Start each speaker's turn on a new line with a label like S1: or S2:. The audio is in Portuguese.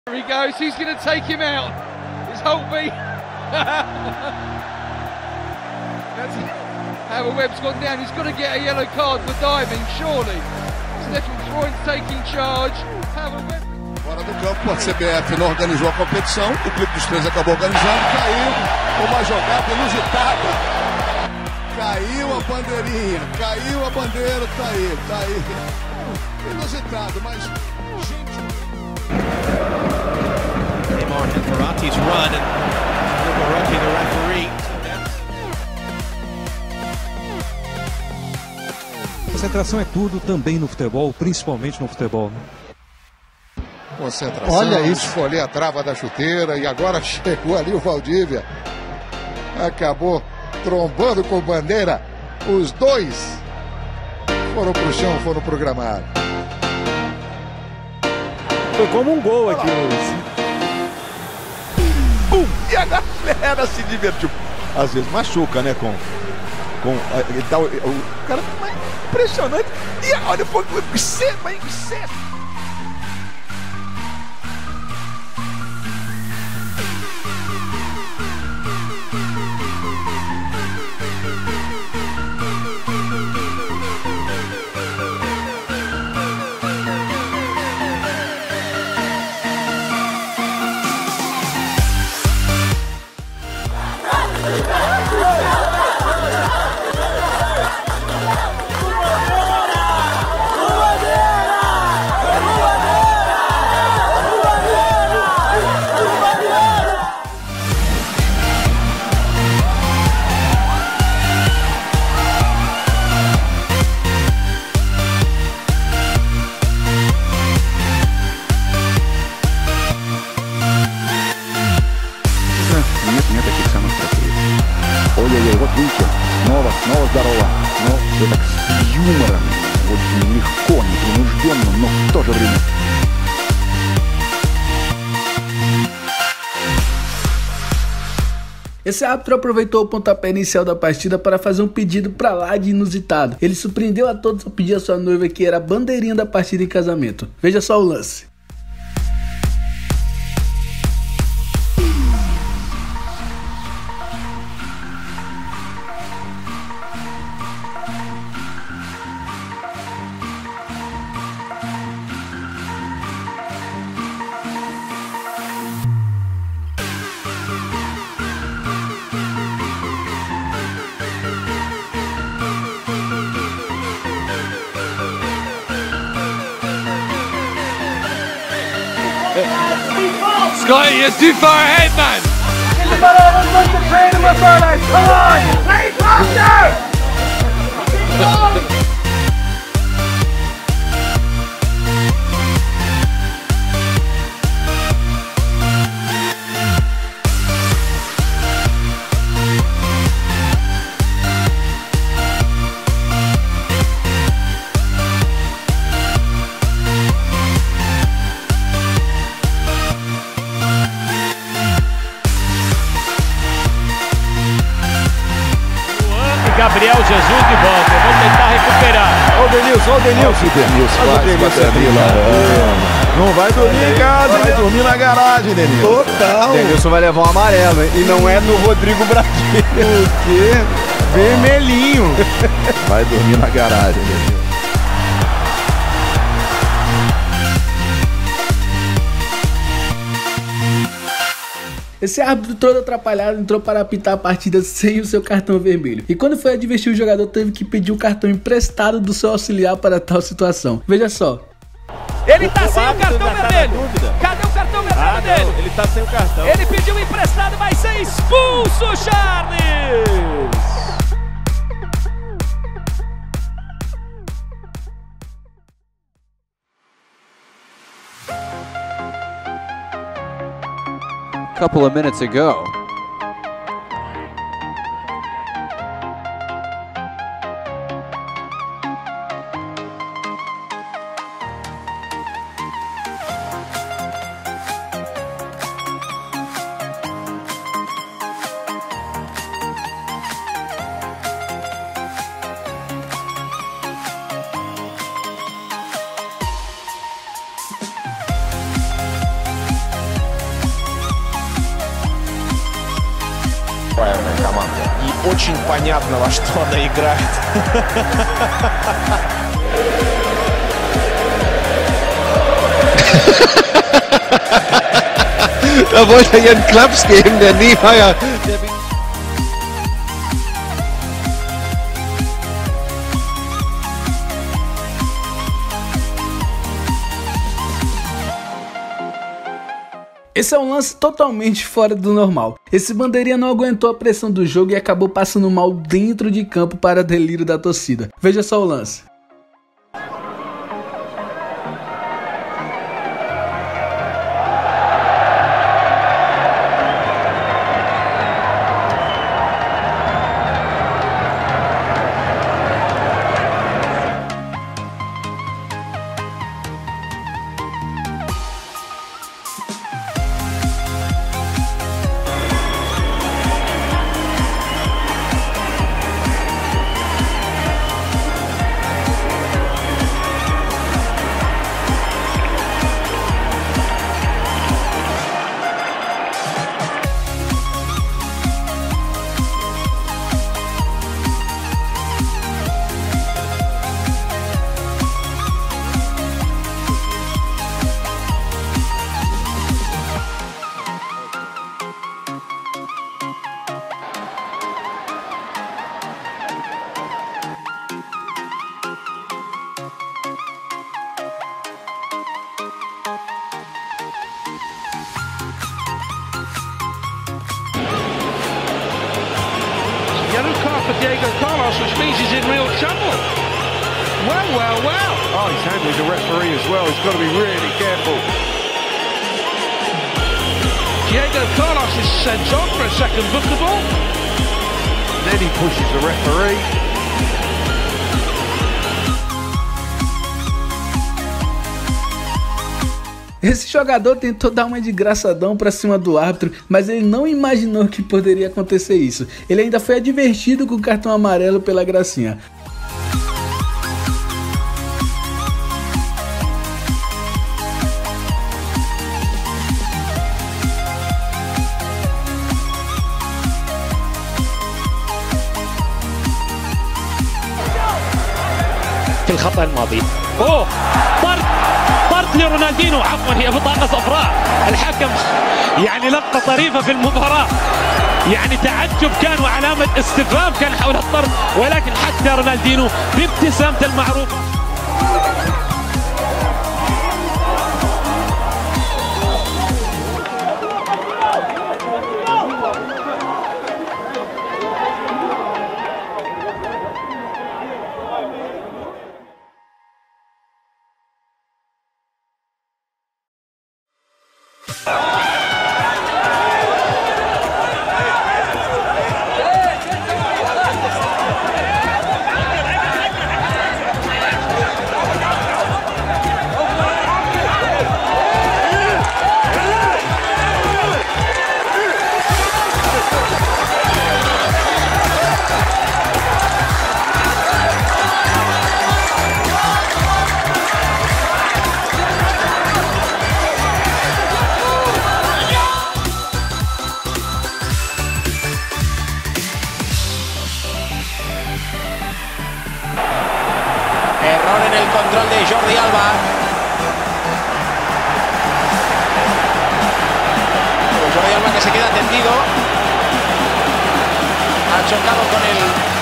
S1: Here he goes, he's going to take him out. It's Holtby. Howard Webb's gone down, he's got to get a yellow card for diving, surely. Stephen Freund's taking charge. Howard Webb.
S2: Fora do campo, a CBF não organizou a competição, o Clube dos 13 acabou organizando, caiu uma jogada inusitada. Caiu a bandeirinha, caiu a bandeira, tá aí. Inusitado, mas gente...
S3: Martin Verratti's run and Verratti, the referee.
S4: Concentração é tudo também no futebol, principalmente no futebol, né?
S2: Concentração, olha isso, escolher a trava da chuteira e agora chegou ali o Valdívia. Acabou trombando com bandeira. Os dois foram pro chão, foram pro gramado.
S5: Foi como um gol aqui.
S2: Pum! E a galera se divertiu. Às vezes machuca, né? O cara impressionante. E olha, foi cedo.
S6: Ой-ой-ой, вот видите, снова здорово. Но все так с юмором, очень легко, непринужденно, но в то же время.
S7: Esse árbitro aproveitou o pontapé inicial da partida para fazer um pedido pra lá de inusitado. Ele surpreendeu a todos ao pedir a sua noiva que era a bandeirinha da partida em casamento. Veja só o lance.
S1: Scotty, you're too far ahead, man!
S3: Gabriel Jesus de volta, vamos tentar recuperar.
S5: Olha o Denilson. Não vai dormir em casa, vai dormir na garagem, Denilson.
S2: Total.
S5: Denilson vai levar um amarelo, hein? E não é do Rodrigo Brasil. O quê? Vermelhinho. Vai dormir na garagem, Denilson.
S7: Esse árbitro todo atrapalhado entrou para apitar a partida sem o seu cartão vermelho. E quando foi advertir o jogador, teve que pedir o cartão emprestado do seu auxiliar para tal situação. Veja só.
S3: Ele tá sem o cartão vermelho. Cadê o cartão vermelho dele?
S5: Ele tá sem o cartão.
S3: Ele pediu emprestado, vai ser expulso, Charles!
S8: Couple of minutes ago.
S5: очень понятно, во что она играет. Da wollte er ihren Klaps geben, der Niemeyer.
S7: Esse é um lance totalmente fora do normal. Esse bandeirinha não aguentou a pressão do jogo e acabou passando mal dentro de campo para delírio da torcida. Veja só o lance.
S1: Yellow card for Diego Carlos, which means he's in real trouble. Well.
S5: Oh, he's handling the referee as well. He's got to be really careful.
S1: Diego Carlos is sent on for a second bookable.
S5: Then he pushes the referee.
S7: Esse jogador tentou dar uma de engraçadão pra cima do árbitro, mas ele não imaginou que poderia acontecer isso. Ele ainda foi advertido com o cartão amarelo pela gracinha.
S3: في الخطأ الماضي طرد لرونالدينو، عفوا هي بطاقة صفراء. الحكم يعني لقطة طريفة في المباراة، يعني تعجب كان وعلامة استفهام كان حول الطرد، ولكن حتى رونالدينو بابتسامته المعروفة.
S9: Error en el control de Jordi Alba. Jordi Alba que se queda tendido. Ha chocado con el